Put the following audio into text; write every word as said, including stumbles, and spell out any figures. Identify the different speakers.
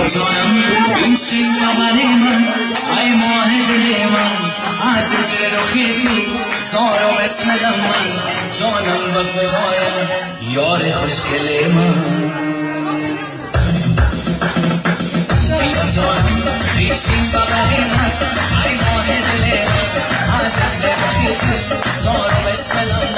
Speaker 1: جانم بنشین بغل من ای ماه دل من از هجر رخی تو سارا بسم من جانم و فدایم یار خوشگل من بیا جانم بنشین بغل من ای ماه دل من از هجر رخی تو سارا بسم من